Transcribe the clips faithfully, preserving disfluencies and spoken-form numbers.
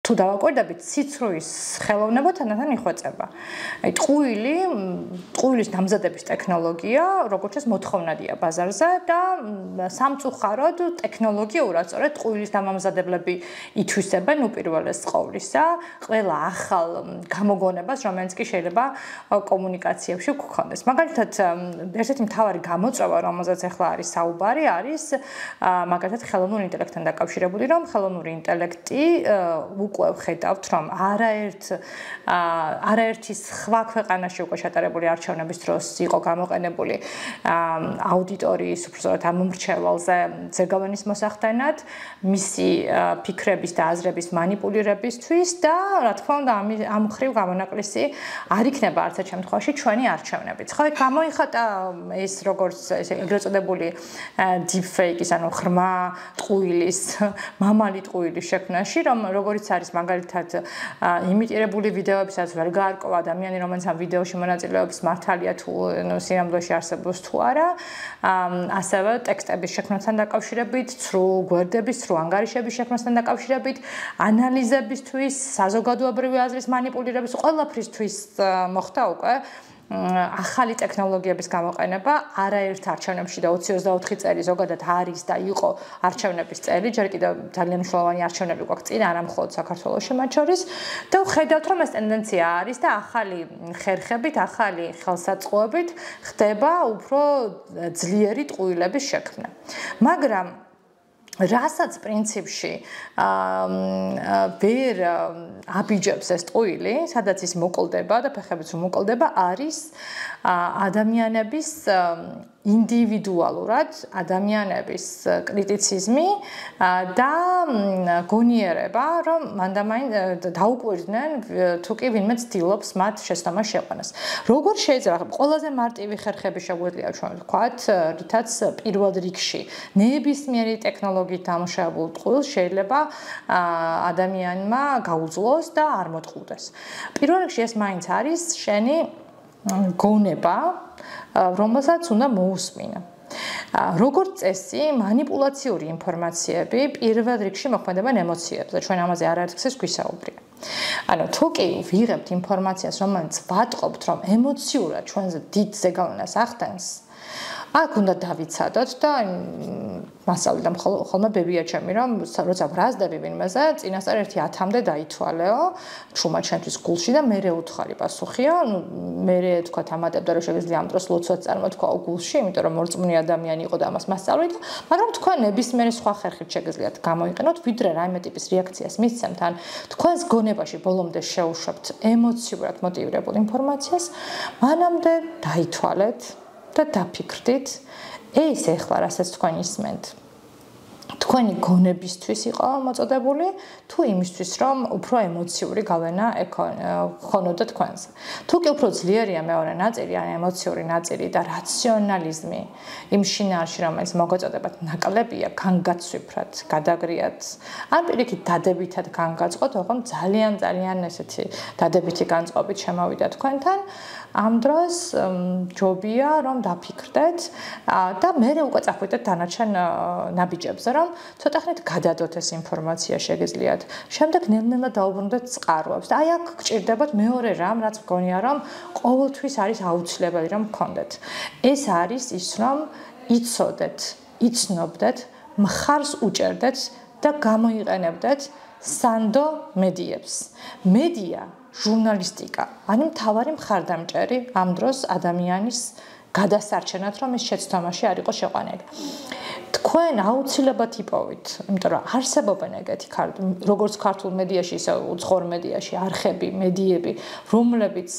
თუ დავაკვირდებით, ციცრუის ხელოვნება თანდათან იხვეწება. აი ტყუილი, ტყუილის დამზადების ტექნოლოგია, როგორც ეს მოთხოვნადია ბაზარზე და სამწუხაროდ ტექნოლოგიურად სწორედ ტყუილის დამამზადებლები ითვისებენ უპირველეს ყოვლისა ყველა ახალ გამოგონებას, რომელიც კი შეიძლება კომუნიკაციებში გქონდეს. მაგალითად, ერთ-ერთი მთავარი გამოწვევა, რომელზეც ახლა არის საუბარი, არის მაგალითად ხელოვნური ინტელექტთან დაკავშირებული, რომ ხელოვნური ინტელექტი უკვე ვხედავთ, რომ არაერთ არაერთი სხვა ქვეყანაში უკვე ჩატარებული არჩევნების დროს იყო გამოყენებული აუდიტორიის უბრალოდ ამ მომრჩევალზე ზეგავლენის მოსახდენად, მისი ფიქრების და აზრების манипуლირებისთვის და რა თქმა უნდა ამ მხრივ გამონაკლისი არ იქნება არც ერთ შემთხვევაში ჩვენი არჩევნებიც. ხო, გამოიხატა ეს როგორც ესე ეგრეთ წოდებული deepfake-ის, ანუ ღრმა ტყუილის, მამალი ტყუილის შექმნაში, რომ როგორც არის მაგალითად იმიტირებული ვიდეოებისაც ვერ გაარკვევა ადამიანი, რომელიც ამ ვიდეოში მონაწილეობს, მართალია თუ სინამდვილეში არსებობს თუ არა, ასევე ტექსტების შექმნასთან დაკავშირებით, ცრუ გვერდების, ცრუ ანგარიშების შექმნასთან დაკავშირებით, ანალიზებისთვის, საზოგადოებრივი აზრის манипуლირების ყველაფრისთვის მოხდა უკვე ახალი ტექნოლოგიების გამოყენება არაერთ არჩევნებში და ოცი ოცდაოთხი წელი ზოგადად არის და იყო არჩევნების წელი, ჯერ კიდევ ძალიან მნიშვნელოვანი არჩევნები გვაქვს წინ, არა მხოლოდ საქართველოში მათ შორის და ვხედავთ, რომ ეს ტენდენცია არის და ახალი ხერხებით, ახალი ხელსაწყოებით ხდება უფრო ძლიერი ტყუილების შექმნა. მაგრამ რასაც პრინციპში ვერ აბიჯებს ეს ტყუილი, სადაც ის მოკლდება და ფეხებიც რომ მოკლდება, არის ადამიანების ინდივიდუალურად ადამიანების კრიტიციზმი და გონიერება, რომ მანდამაინ დაუკვირდნენ თუ კი ვინმე ცდილობს მათ შეცდომას შეყვანას. როგორ შეიძლება ყველაზე მარტივი ხერხები შეგვიძლია ჩვენ ვთქვათ, რითაც პირველ რიგში ნებისმიერი ტექნოლოგიით დამუშავებულ ტყუილს შეიძლება ადამიანმა გაუძლოს და არ მოტყუდეს. პირველ რიგში ეს მაინც არის შენი გონება, რომელსაც უნდა მოусმინა. როგორც წესი, манипуლაციური ინფორმაციები პირველ რიგში მოქმედებენ ემოციებზე და ჩვენ ამაზე არაერთხელ გვისაუბრია. ანუ თუ კი ვიღებთ ინფორმაციას, რომელიც ვატყობთ, რომ ემოციურად ჩვენზე დიდ ზეგავლენას ახდენს, აქ უნდა დავიცადოთ და მასწავლე ხოლმე ბებია ჩემი, რომ როცა ვრაზდები ვინმეზე, წინასწარ ერთი ათამდე დაითვალეო, ჩუმად შენთვის გულში და მერე უთხარი პასუხია, ნუ მერე თქვა ამატებდა რომ შეგიძლია ამ დროს ლოცვაც წარმოთქვაო გულში, იმიტომ რომ მორწმუნე ადამიანი იყო და ამას მასწავლეთ, მაგრამ თქვენ ნებისმიერი სხვა ხერხით შეგიძლიათ გამოიყენოთ, ვიდრე რაიმე ტიპის რეაქციას მისცემთ, ან თქვენს გონებაში ბოლომდე შეუშვებთ ემოციურად მოტივირებულ ინფორმაციას, მანამდე დაითვალეთ და დაფიქრდით, ეს ეხლა რასაც თქვენ ისმენთ, თქვენი გონებისთვის იყო მოწოდებული, თუ იმისთვის, რომ უფრო ემოციური გავლენა ქონოდა თქვენზე. თუ კი უფრო ძლიერია მეორე ნაწილი, ან ემოციური ნაწილი და რაციონალიზმი იმ შინაარსში, რომელიც მოგეწოდებათ ნაკლებია, განგაცვიფრად, გადაგრიათ, ან პირიქით დადებითად განგაწყოთ, ოღონდ ძალიან ძალიან ესეთი დადებითი განწყობით შემოვიდა თქვენთან, ამ დროს ჯობია რომ დაფიქრდეთ და მერე უკვე წახვიდეთ დანარჩენ ნაბიჯებზე, რომ ცოტა ხნით გადადოთ ეს ინფორმაცია შეგიძლიათ. შემდეგ ნელ-ნელა დაუბრუნდეთ წყაროებს და აი აქ გჭირდებათ მეორე რამ, რაც მგონია რომ ყოველთვის არის აუცილებელი რომ გქონდეთ. ეს არის ის, რომ იცოდეთ, იცნობდეთ, მხარს უჭერდეთ და გამოიყენებდეთ სანდო მედიებს. მედია ჟურნალისტიკა, ანუ მთავარი მხარდამჭერი ამ დროს ადამიანის გადასარჩენად, რომ ეს შეცდომაში არ იყოს შეყვანილი. თქვენ აუცილებლად იპოვით, იმიტომ რომ არსებობენ ეგეთი როგორც ქართულ მედიაში, ისე უცხოურ მედიაში არხები, მედიები, რომლებიც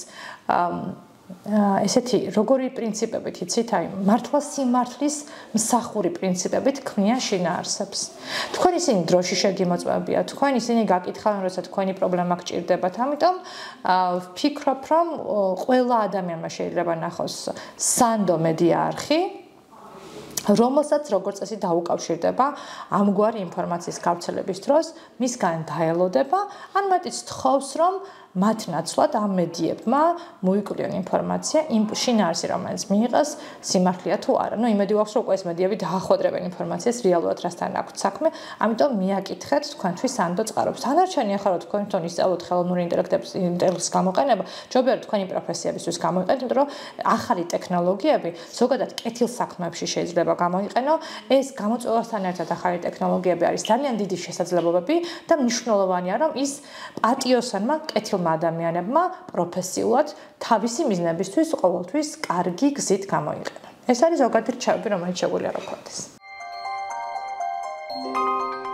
ესეთი როგორი პრინციპებით იცით, აი მართლა სიმართლის მსახური პრინციპებით ქმნიან შინაარსებს. თქვენ ისინი დროში შეგიმოწმებია, თქვენ ისინი გაკითხავენ, როცა თქვენი პრობლემა გჭირდებათ, ამიტომ ვფიქრობ, რომ ყველა ადამიანმა შეიძლება ნახოს სანდო მედია არხი, რომელსაც როგორც წესი დაუკავშირდება ამგვარი ინფორმაციის გავრცელების დროს, მისგან დაელოდება, ან მეტიც თხოვს, რომ მათ ნაცვლად ამ მედიებმა მოიკვლიონ ინფორმაცია იმ შინაარსი, რომელიც მიიღეს, სიმართლეა თუ არა. ნუ იმედი გვაქვს, რომ უკვე ეს მედიები დაახვედრებენ ინფორმაციას რეალურად რასთან აქვს საქმე, ამიტომ მიაკითხეთ თქვენთვის სანდო წყარობს. დანარჩენი ახლა რომ თქვენ თვითონ ისწავლოთ ხელოვნური ინტელექტის გამოყენება, ჯობია რომ თქვენი პროფესიებისთვის გამოიყენოთ, იმიტომ რომ ახალი ტექნოლოგიები ზოგადად კეთილ საქმეებში შეიძლება გამოიყენო. ეს გამოწვევასთან ერთად ახალი ტექნოლოგიები არის ძალიან დიდი შესაძლებლობები და მნიშვნელოვანია, რომ ის პატიოსანმა კეთილმა ადამიანებმა პროფესიულად თავისი მიზნებისთვის ყოველთვის კარგი გზით გამოიყენონ. ეს არის ზოგადი რჩევები, რომელიც შეგვიძლია რომ გქონდეს.